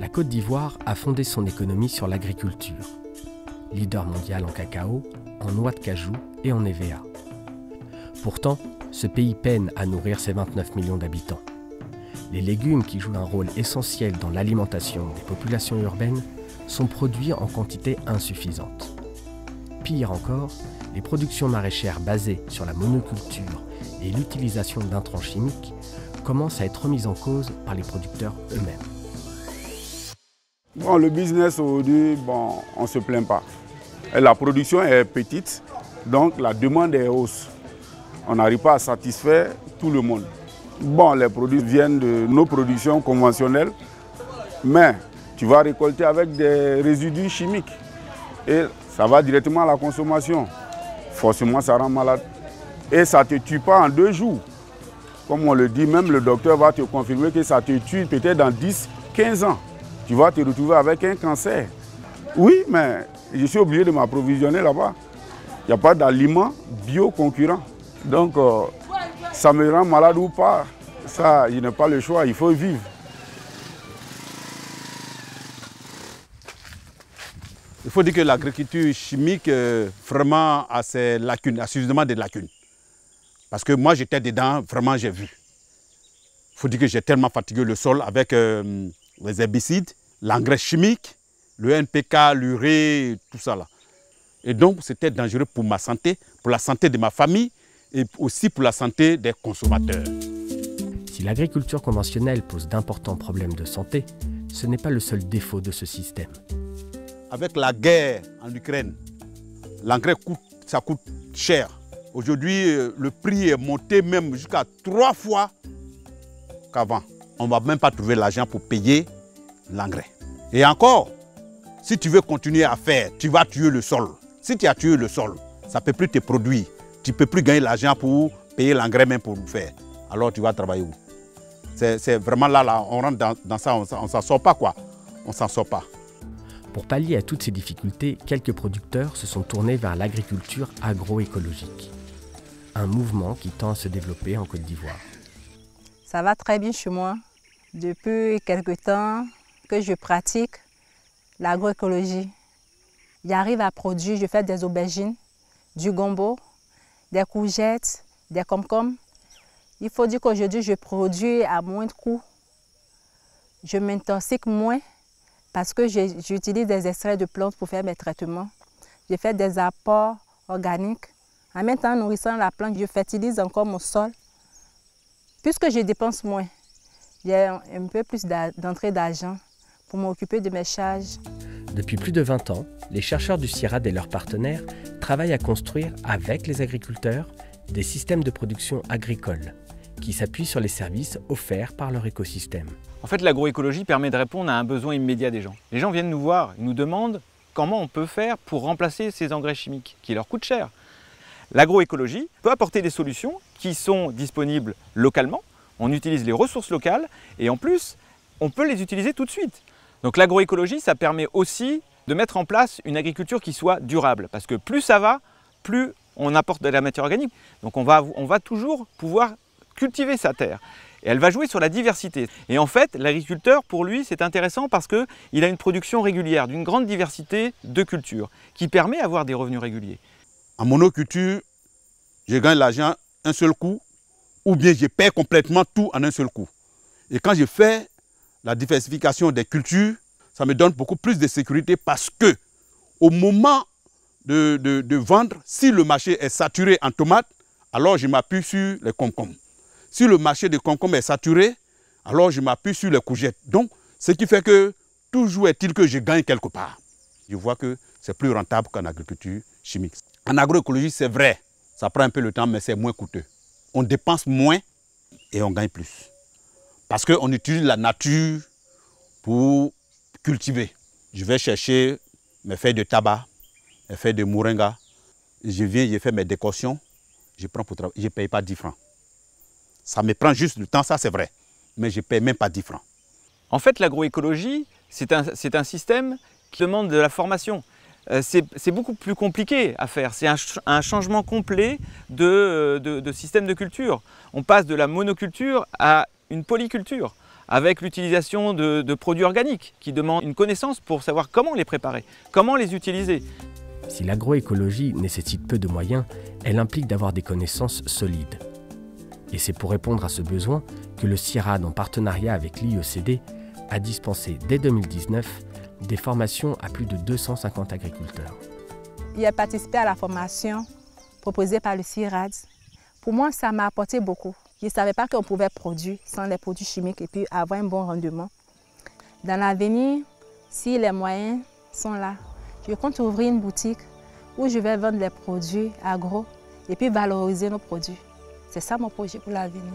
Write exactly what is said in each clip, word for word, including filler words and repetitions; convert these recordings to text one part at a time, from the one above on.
La Côte d'Ivoire a fondé son économie sur l'agriculture. Leader mondial en cacao, en noix de cajou et en E V A. Pourtant, ce pays peine à nourrir ses vingt-neuf millions d'habitants. Les légumes qui jouent un rôle essentiel dans l'alimentation des populations urbaines sont produits en quantité insuffisante. Pire encore, les productions maraîchères basées sur la monoculture et l'utilisation d'intrants chimiques commencent à être remises en cause par les producteurs eux-mêmes. Bon, le business aujourd'hui, bon, on ne se plaint pas. Et la production est petite, donc la demande est hausse. On n'arrive pas à satisfaire tout le monde. Bon, les produits viennent de nos productions conventionnelles, mais tu vas récolter avec des résidus chimiques et ça va directement à la consommation. Forcément, ça rend malade. Et ça ne te tue pas en deux jours. Comme on le dit, même le docteur va te confirmer que ça te tue peut-être dans dix, quinze ans. Tu vas te retrouver avec un cancer. Oui, mais je suis obligé de m'approvisionner là-bas. Il n'y a pas d'aliments bio concurrents. Donc, euh, ça me rend malade ou pas, ça, je n'ai pas le choix, il faut vivre. Il faut dire que l'agriculture chimique, euh, vraiment, a ses lacunes, a suffisamment de lacunes. Parce que moi, j'étais dedans, vraiment, j'ai vu. Il faut dire que j'ai tellement fatigué le sol avec euh, les herbicides, l'engrais chimique, le N P K, l'urée, tout ça là. Et donc, c'était dangereux pour ma santé, pour la santé de ma famille et aussi pour la santé des consommateurs. Si l'agriculture conventionnelle pose d'importants problèmes de santé, ce n'est pas le seul défaut de ce système. Avec la guerre en Ukraine, l'engrais coûte, ça coûte cher. Aujourd'hui, le prix est monté même jusqu'à trois fois qu'avant. On ne va même pas trouver l'argent pour payer l'engrais. Et encore, si tu veux continuer à faire, tu vas tuer le sol. Si tu as tué le sol, ça ne peut plus te produire. Tu ne peux plus gagner l'argent pour payer l'engrais même pour le faire. Alors tu vas travailler où? C'est vraiment là, là, on rentre dans, dans ça, on ne s'en sort pas quoi. On ne s'en sort pas. Pour pallier à toutes ces difficultés, quelques producteurs se sont tournés vers l'agriculture agroécologique. Un mouvement qui tend à se développer en Côte d'Ivoire. Ça va très bien chez moi. Depuis quelque temps que je pratique l'agroécologie. J'arrive à produire, je fais des aubergines, du gombo, des courgettes, des concombres. Il faut dire qu'aujourd'hui, je produis à moins de coûts. Je m'intoxique moins parce que j'utilise des extraits de plantes pour faire mes traitements. Je fais des apports organiques. En même temps, en nourrissant la plante, je fertilise encore mon sol. Puisque je dépense moins, j'ai un peu plus d'entrée d'argent pour m'occuper de mes charges. Depuis plus de vingt ans, les chercheurs du CIRAD et leurs partenaires travaillent à construire, avec les agriculteurs, des systèmes de production agricole qui s'appuient sur les services offerts par leur écosystème. En fait, l'agroécologie permet de répondre à un besoin immédiat des gens. Les gens viennent nous voir, ils nous demandent comment on peut faire pour remplacer ces engrais chimiques qui leur coûtent cher. L'agroécologie peut apporter des solutions qui sont disponibles localement. On utilise les ressources locales et en plus, on peut les utiliser tout de suite. Donc l'agroécologie, ça permet aussi de mettre en place une agriculture qui soit durable. Parce que plus ça va, plus on apporte de la matière organique. Donc on va, on va toujours pouvoir cultiver sa terre. Et elle va jouer sur la diversité. Et en fait, l'agriculteur, pour lui, c'est intéressant parce qu'il a une production régulière d'une grande diversité de cultures qui permet d'avoir des revenus réguliers. En monoculture, je gagne l'argent un seul coup ou bien je perds complètement tout en un seul coup. Et quand je fais la diversification des cultures, ça me donne beaucoup plus de sécurité parce que au moment de, de, de vendre, si le marché est saturé en tomates, alors je m'appuie sur les concombres. Si le marché des concombres est saturé, alors je m'appuie sur les courgettes. Donc, ce qui fait que toujours est-il que je gagne quelque part. Je vois que c'est plus rentable qu'en agriculture chimique. En agroécologie, c'est vrai, ça prend un peu le temps, mais c'est moins coûteux. On dépense moins et on gagne plus. Parce qu'on utilise la nature pour cultiver. Je vais chercher mes feuilles de tabac, mes feuilles de moringa. Je viens, je fais mes décoctions, je prends pour travailler, je ne paye pas dix francs. Ça me prend juste du temps, ça c'est vrai, mais je ne paye même pas dix francs. En fait, l'agroécologie, c'est un, c'est un système qui demande de la formation. Euh, c'est beaucoup plus compliqué à faire. C'est un, un changement complet de, de, de système de culture. On passe de la monoculture à une polyculture. avec l'utilisation de, de produits organiques qui demandent une connaissance pour savoir comment les préparer, comment les utiliser. Si l'agroécologie nécessite peu de moyens, elle implique d'avoir des connaissances solides. Et c'est pour répondre à ce besoin que le CIRAD, en partenariat avec l'I E C D, a dispensé dès deux mille dix-neuf des formations à plus de deux cent cinquante agriculteurs. J'ai participé à la formation proposée par le CIRAD. Pour moi, ça m'a apporté beaucoup. Je ne savais pas qu'on pouvait produire sans les produits chimiques et puis avoir un bon rendement. Dans l'avenir, si les moyens sont là, je compte ouvrir une boutique où je vais vendre les produits agro et puis valoriser nos produits. C'est ça mon projet pour l'avenir.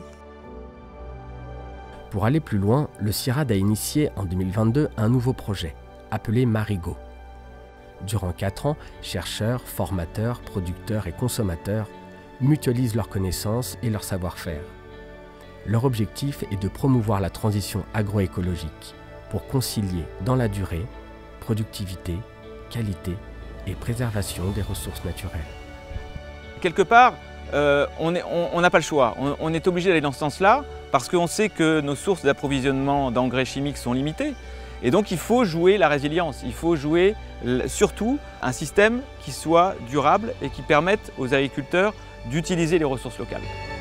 Pour aller plus loin, le CIRAD a initié en deux mille vingt-deux un nouveau projet, appelé Marigot. Durant quatre ans, chercheurs, formateurs, producteurs et consommateurs mutualisent leurs connaissances et leur savoir-faire. Leur objectif est de promouvoir la transition agroécologique pour concilier dans la durée productivité, qualité et préservation des ressources naturelles. Quelque part, euh, on n'a on, on pas le choix. On, on est obligé d'aller dans ce sens-là parce qu'on sait que nos sources d'approvisionnement d'engrais chimiques sont limitées. Et donc il faut jouer la résilience, il faut jouer surtout un système qui soit durable et qui permette aux agriculteurs d'utiliser les ressources locales.